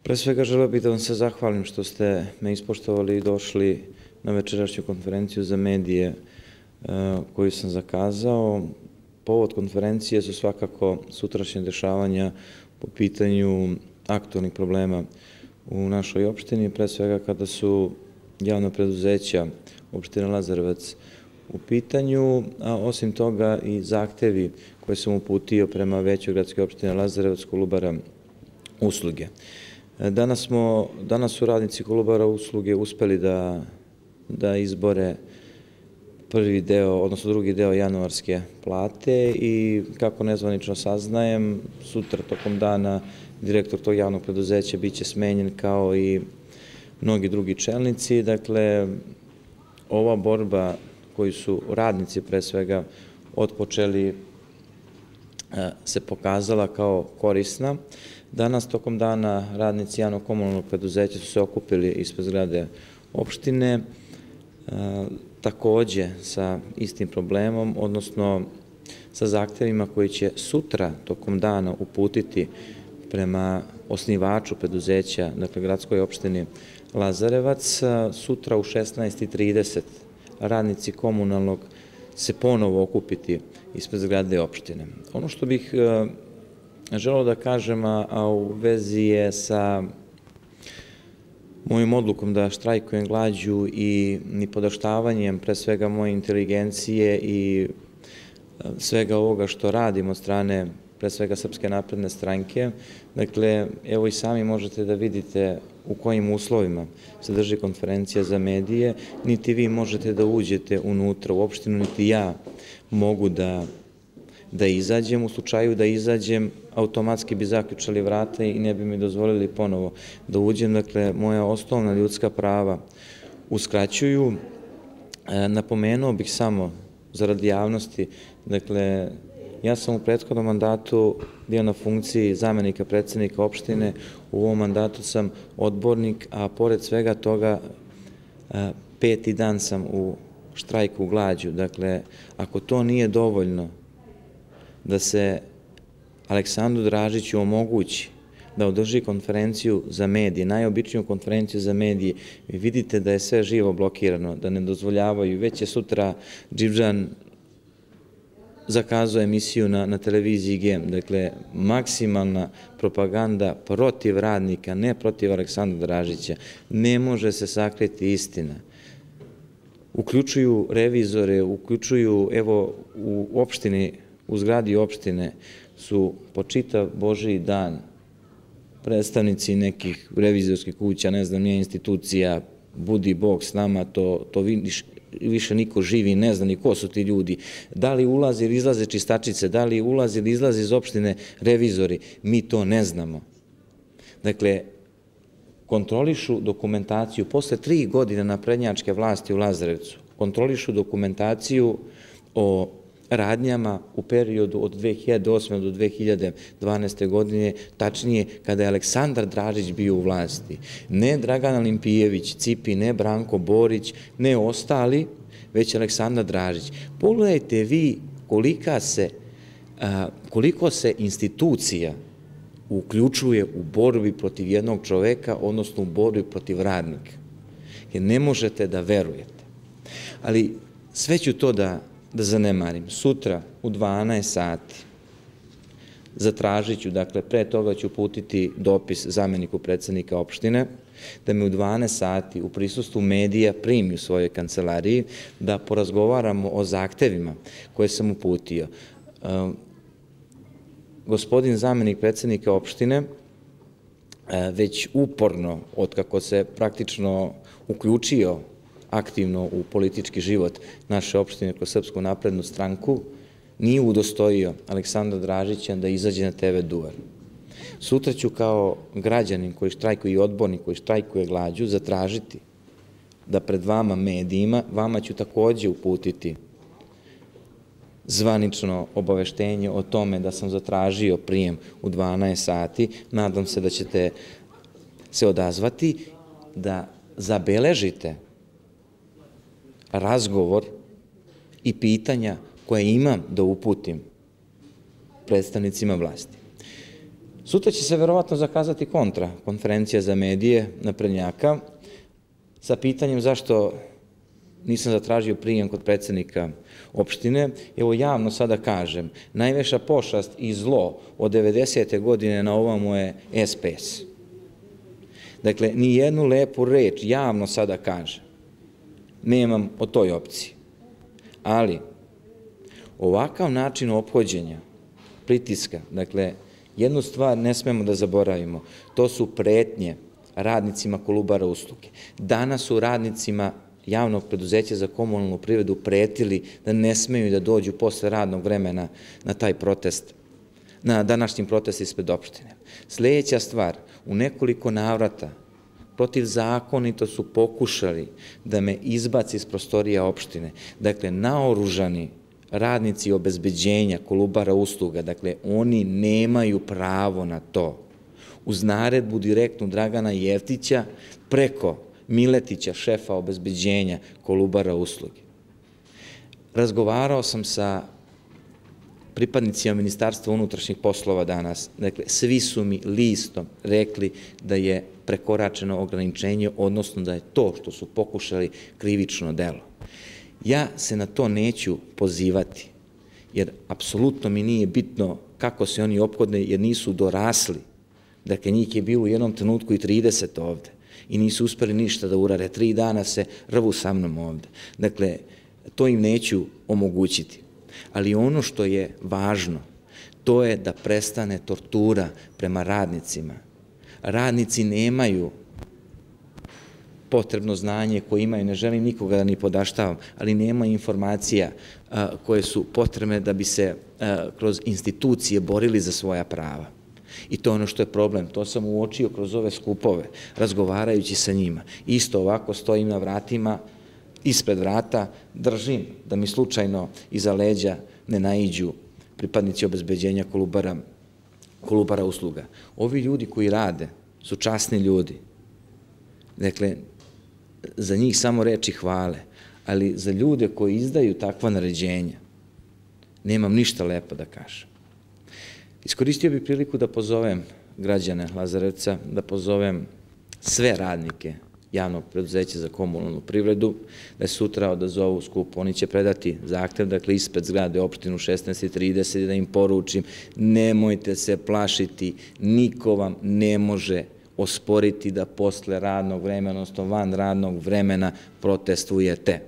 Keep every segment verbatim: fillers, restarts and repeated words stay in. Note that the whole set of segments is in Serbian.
Pre svega želeo bih da vam se zahvalim što ste me ispoštovali i došli na večerašnju konferenciju za medije koju sam zakazao. Povod konferencije su svakako sutrašnje dešavanja po pitanju aktualnih problema u našoj opštini, pre svega kada su javna preduzeća opštine Lazarevac u pitanju, a osim toga i zahtevi koje sam uputio prema većoj gradskoj opštine Lazarevac, Kolubara usluge. Danas, smo, danas su radnici Kolubara usluge uspeli da, da izbore prvi deo, odnosno drugi deo januarske plate i kako nezvanično saznajem, sutra tokom dana direktor tog javnog preduzeća biće smenjen kao i mnogi drugi čelnici. Dakle, ova borba koju su radnici pre svega otpočeli se pokazala kao korisna. Danas tokom dana radnici javnog komunalnog preduzeća su se okupili ispred zgrade opštine, takođe sa istim problemom, odnosno sa zahtevima koji će sutra tokom dana uputiti prema osnivaču preduzeća, dakle gradskoj opštini Lazarevac. Sutra u šesnaest i trideset radnici komunalnog se ponovo okupiti ispred zgrade opštine. Ono što bih želeo da kažem, a u vezi je sa mojim odlukom da štrajkujem glađu i nipodaštavanjem pre svega moje inteligencije i svega ovoga što radim od strane pre svega Srpske napredne stranke. Dakle, evo i sami možete da vidite u kojim uslovima se drži konferencija za medije, niti vi možete da uđete unutra u opštinu, niti ja mogu da da izađem. U slučaju da izađem, automatski bi zaključali vrata i ne bi mi dozvolili ponovo da uđem. Dakle, moja osnovna ljudska prava uskraćuju. Napomenuo bih samo, zarad javnosti, dakle, ja sam u prethodnom mandatu bio na funkciji zamenika predsednika opštine, u ovom mandatu sam odbornik, a pored svega toga peti dan sam u štrajku glađu. Dakle, ako to nije dovoljno da se Aleksandru Dražiću omogući da održi konferenciju za medije, najobičniju konferenciju za medije, vi vidite da je sve živo blokirano, da ne dozvoljavaju. Već je sutra Dživđan zakazao emisiju na, na televiziji Gem. Dakle, maksimalna propaganda protiv radnika, ne protiv Aleksandra Dražića. Ne može se sakriti istina. Uključuju revizore, uključuju, evo, u opštini, u zgradi opštine su po čitav Božiji dan predstavnici nekih revizorskih kuća, ne znam, nije institucija, budi Bog s nama, to, to više niko živi, ne zna ni ko su ti ljudi. Da li ulazi ili izlaze čistačice, da li ulazi ili izlazi iz opštine revizori, mi to ne znamo. Dakle, kontrolišu dokumentaciju, posle tri godine naprednjačke vlasti u Lazarevcu, kontrolišu dokumentaciju o radnjama u periodu od dve hiljade osme do dve hiljade dvanaeste. godine, tačnije kada je Aleksandar Dražić bio u vlasti. Ne Dragan Olimpijević, Cipi, ne Branko Borić, ne ostali, već Aleksandar Dražić. Pogledajte vi kolika se, koliko se institucija uključuje u borbi protiv jednog čoveka, odnosno u borbi protiv radnika. Jer ne možete da verujete. Ali sve ću to da da zanemarim. Sutra u dvanaest sati zatražit ću, dakle, pre toga ću uputiti dopis zameniku predsednika opštine, da me u dvanaest sati u prisustvu medija primi u svojoj kancelariji, da porazgovaramo o zahtevima koje sam uputio. Gospodin zamenik predsednika opštine već uporno, otkako se praktično uključio aktivno u politički život naše opštine kroz Srpsku naprednu stranku, nije udostojio Aleksandra Dražića da izađe na te ve duvar. Sutra ću kao građanin koji štrajkuje i odbornik koji štrajkuje glađu zatražiti da pred vama medijima, vama ću takođe uputiti zvanično obaveštenje o tome da sam zatražio prijem u dvanaest sati. Nadam se da ćete se odazvati, da zabeležite razgovor i pitanja koje imam da uputim predstavnicima vlasti. Sutra će se verovatno zakazati kontra konferencija za medije naprednjaka sa pitanjem zašto nisam zatražio prijem kod predsjednika opštine. Evo javno sada kažem, najveća pošast i zlo od devedesete godine na ovamo je S P S. Dakle, ni jednu lepu reč javno sada kažem. Nemam o toj opciji. Ali, ovakav način ophođenja, pritiska, dakle, jednu stvar ne smemo da zaboravimo, to su pretnje radnicima Kolubara usluge. Danas su radnicima javnog preduzeća za komunalnu privredu pretili da ne smeju da dođu posle radnog vremena na taj protest, na današnji protest ispred opštine. Sljedeća stvar, u nekoliko navrata protivzakonito su pokušali da me izbaci iz prostorija opštine. Dakle, naoružani radnici obezbeđenja Kolubara usluga, dakle, oni nemaju pravo na to. Uz naredbu direktnu Dragana Jeftića preko Miletića, šefa obezbeđenja Kolubara usluge. Razgovarao sam sa pripadnicima Ministarstva unutrašnjih poslova danas. Dakle, svi su mi listom rekli da je prekoračeno ograničenje, odnosno da je to što su pokušali krivično delo. Ja se na to neću pozivati, jer apsolutno mi nije bitno kako se oni ophode, jer nisu dorasli. Dakle, njih je bilo u jednom trenutku i trideset ovde i nisu uspeli ništa da urade. Tri dana se rvu sa mnom ovde. Dakle, to im neću omogućiti. Ali ono što je važno, to je da prestane tortura prema radnicima. Radnici nemaju potrebno znanje koje imaju, ne želim nikoga da ni podaštavam, ali nema informacija koje su potrebne da bi se kroz institucije borili za svoja prava. I to je ono što je problem. To sam uočio kroz ove skupove, razgovarajući sa njima. Isto ovako stojim na vratima, ispred vrata, držim da mi slučajno iza leđa ne naiđu pripadnici obezbeđenja Kolubara, Kolubara usluga. Ovi ljudi koji rade su časni ljudi. Dakle, za njih samo reči hvale, ali za ljude koji izdaju takva naređenja nemam ništa lepo da kažem. Iskoristio bih priliku da pozovem građane Lazarevca, da pozovem sve radnike javnog preduzeća za komunalnu privredu, da sutra odazovu skup. Oni će predati zahtev, dakle, ispred zgrade opštinu šesnaest i trideset, da im poručim, nemojte se plašiti, niko vam ne može osporiti da posle radnog vremena, odnosno van radnog vremena protestujete.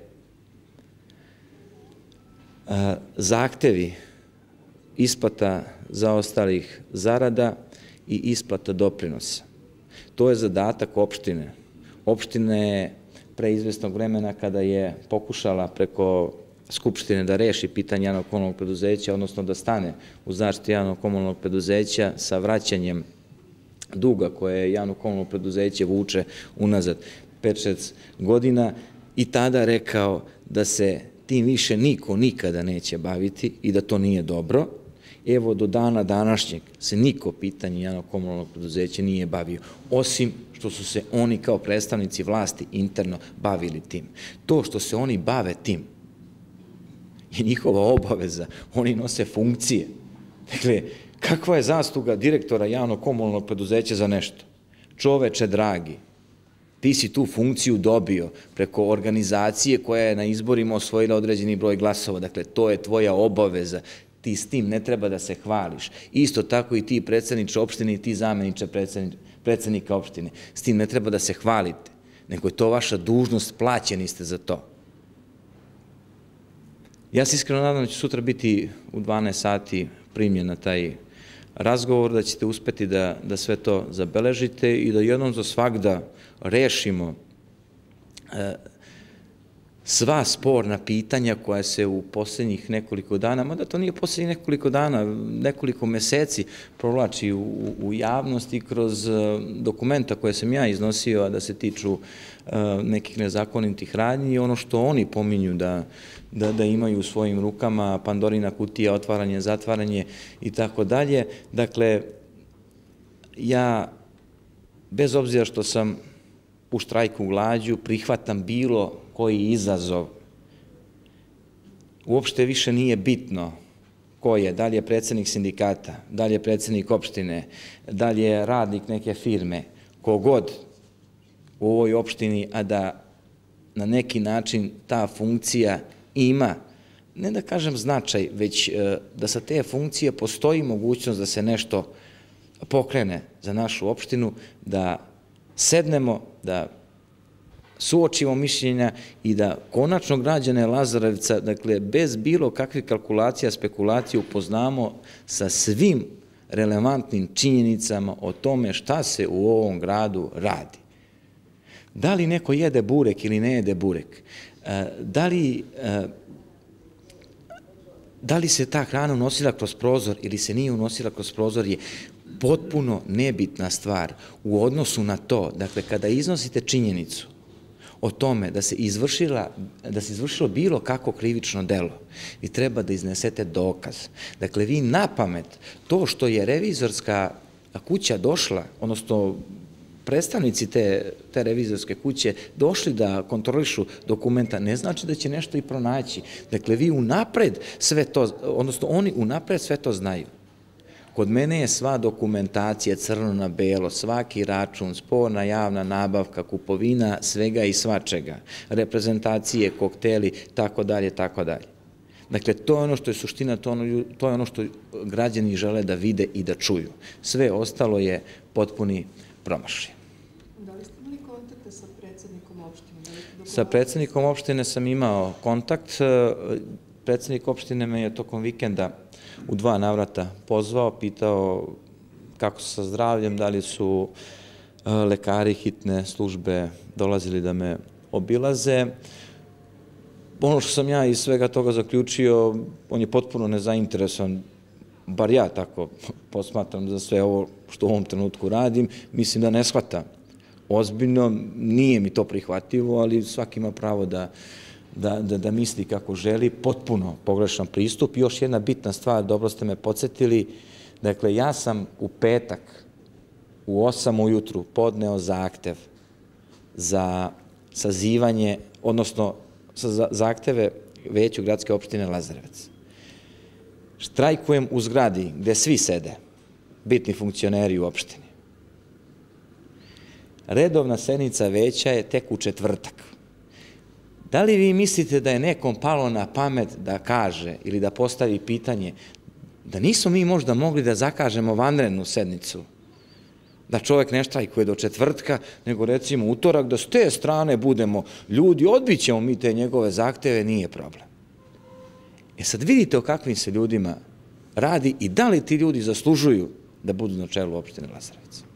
Zahtevi, isplata zaostalih zarada i isplata doprinosa. To je zadatak opštine. Opština je pre izvesnog vremena kada je pokušala preko Skupštine da reši pitanje javnog komunalnog preduzeća, odnosno da stane u zaštitu javnog komunalnog preduzeća sa vraćanjem duga koje javno komunalno preduzeće vuče unazad pet šest godina i tada rekao da se tim više niko nikada neće baviti i da to nije dobro. Evo, do dana današnjeg se niko pitanje javnog komunalnog preduzeća nije bavio, osim što su se oni kao predstavnici vlasti interno bavili tim. To što se oni bave tim je njihova obaveza, oni nose funkcije. Dakle, kakva je zasluga direktora javnog komunalnog preduzeća za nešto? Čoveče dragi, ti si tu funkciju dobio preko organizacije koja je na izborima osvojila određeni broj glasova. Dakle, to je tvoja obaveza. Ti s tim ne treba da se hvališ. Isto tako i ti predsjedniče opštine i ti zamjeniče predsjednika opštine. S tim ne treba da se hvalite, nego je to vaša dužnost, plaćeni ste za to. Ja se iskreno nadam da će sutra biti u dvanaest sati primljen na taj razgovor, da ćete uspeti da sve to zabeležite i da jednom za svagda rešimo sva sporna pitanja koja se u posljednjih nekoliko dana, mada to nije posljednjih nekoliko dana, nekoliko meseci provlači u javnosti kroz dokumenta koje sam ja iznosio, a da se tiču nekih nezakonitih radnji i ono što oni pominju da imaju u svojim rukama, Pandorina kutija, otvaranje, zatvaranje i tako dalje. Dakle, ja, bez obzira što sam u štrajku glađu, prihvatam bilo koji izazov. Uopšte više nije bitno ko je, da li je predsjednik sindikata, da li je predsjednik opštine, da li je radnik neke firme, kogod u ovoj opštini, a da na neki način ta funkcija ima, ne da kažem značaj, već da sa te funkcije postoji mogućnost da se nešto pokrene za našu opštinu, da sednemo, da suočimo mišljenja i da konačno građane Lazarevca, dakle, bez bilo kakvih kalkulacija, spekulacija, upoznamo sa svim relevantnim činjenicama o tome šta se u ovom gradu radi. Da li neko jede burek ili ne jede burek? Da li, da li se ta hrana unosila kroz prozor ili se nije unosila kroz prozor je potpuno nebitna stvar u odnosu na to, dakle, kada iznosite činjenicu o tome da se izvršila, da se izvršilo bilo kako krivično delo, vi treba da iznesete dokaz. Dakle, vi na pamet, to što je revizorska kuća došla, odnosno predstavnici te, te revizorske kuće došli da kontrolišu dokumenta, ne znači da će nešto i pronaći. Dakle, vi unapred sve to, odnosno oni unapred sve to znaju. Kod mene je sva dokumentacija crno na belo, svaki račun, sporna javna nabavka, kupovina, svega i svačega, reprezentacije, kokteli, tako dalje, tako dalje. Dakle, to je ono što je suština, to je ono što građani žele da vide i da čuju. Sve ostalo je potpuni promašaj. Da li ste imali kontakte sa predsjednikom opštine? Sa predsjednikom opštine sam imao kontakt. Predsjednik opštine me je tokom vikenda u dva navrata pozvao, pitao kako su sa zdravljem, da li su lekari hitne službe dolazili da me obilaze. Ono što sam ja iz svega toga zaključio, on je potpuno nezainteresovan, bar ja tako posmatram za sve ovo što u ovom trenutku radim, mislim da ne shvata ozbiljno, nije mi to prihvatljivo, ali svaki ima pravo da Da, da, da misli kako želi, potpuno pogrešan pristup. I još jedna bitna stvar, dobro ste me podsjetili, dakle, ja sam u petak u osam ujutru podneo zahtev za sazivanje, odnosno za zahteve Veću gradske opštine Lazarevac. Štrajkujem u zgradi gde svi sede, bitni funkcioneri u opštini. Redovna sednica veća je tek u četvrtak. Da li vi mislite da je nekom palo na pamet da kaže ili da postavi pitanje da nismo mi možda mogli da zakažemo vanrednu sednicu, da čovjek ne štrajkuje do četvrtka, nego recimo utorak, da s te strane budemo ljudi, odbit ćemo mi te njegove zahteve, nije problem. E sad vidite o kakvim se ljudima radi i da li ti ljudi zaslužuju da budu na čelu opštine Lazarevac.